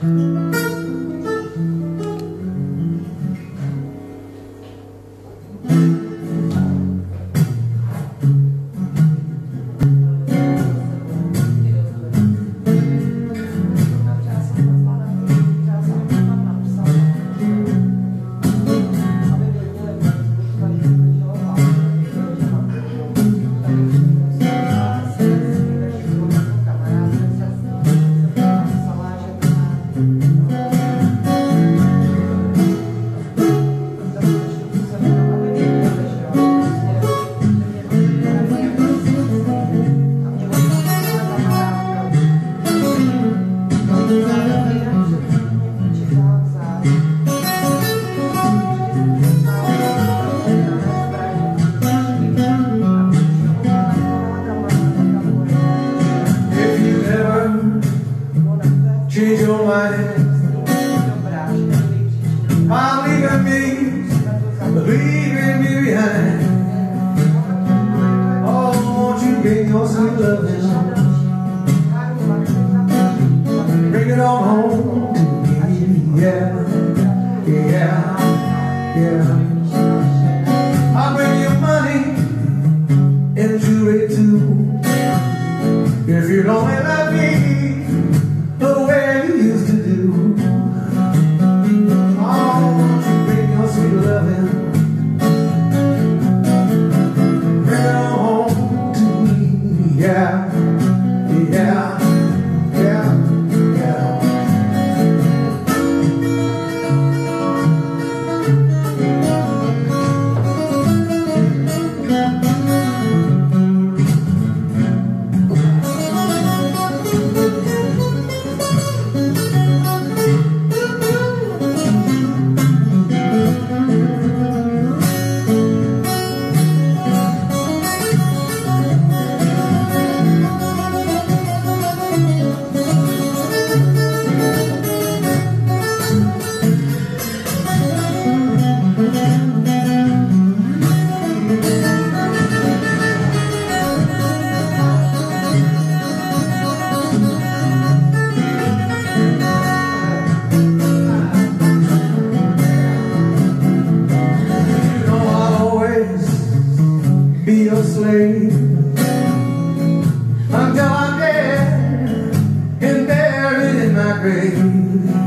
Change your mind. I'll leave me, leaving me behind. Oh, won't you bring your sweet loving? Bring it on home to me, yeah, yeah, yeah. I'll bring you money and jewelry too. If you don't love me the way you used to do. Oh, won't you bring your sweet loving? Bring it on home to me, yeah, yeah, yeah, yeah. Be your slave until I'm dead and buried in my grave.